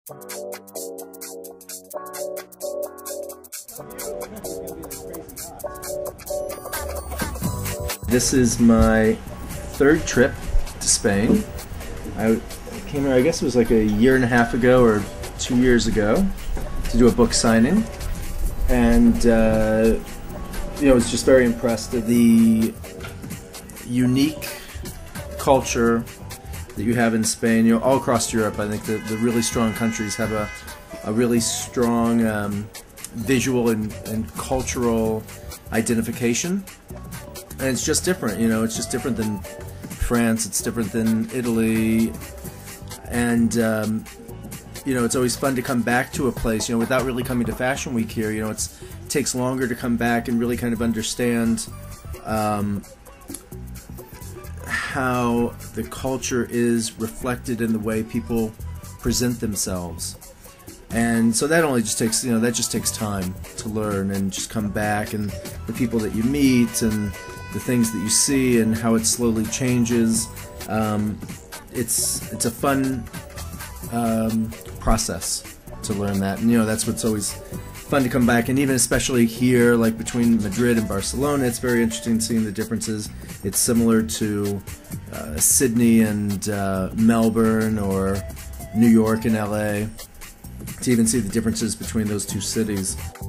This is my third trip to Spain. I came here, I guess it was like a year and a half ago or 2 years ago to do a book signing. And I was just very impressed at the unique culture that you have in Spain. All across Europe, I think the really strong countries have a really strong visual and cultural identification. And it's just different, it's just different than France, it's different than Italy, and it's always fun to come back to a place, without really coming to Fashion Week here. It takes longer to come back and really kind of understand how the culture is reflected in the way people present themselves. And so that only just takes, that just takes time to learn and just come back, and the people that you meet and the things that you see and how it slowly changes. It's a fun process to learn that, and that's what's always fun to come back. And even especially here, like between Madrid and Barcelona, it's very interesting seeing the differences. It's similar to Sydney and Melbourne, or New York and LA, to even see the differences between those two cities.